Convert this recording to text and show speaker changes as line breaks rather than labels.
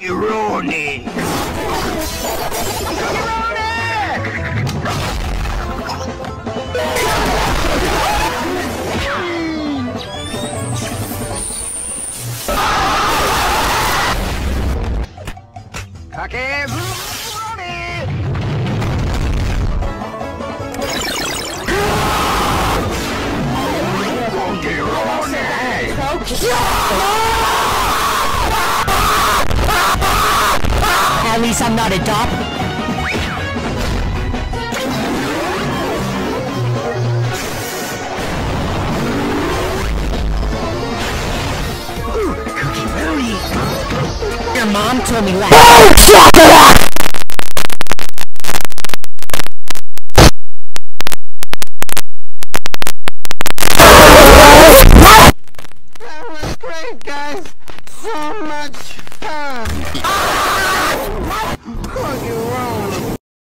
Ironic!
At least I'm not a dog. Your mom told me last.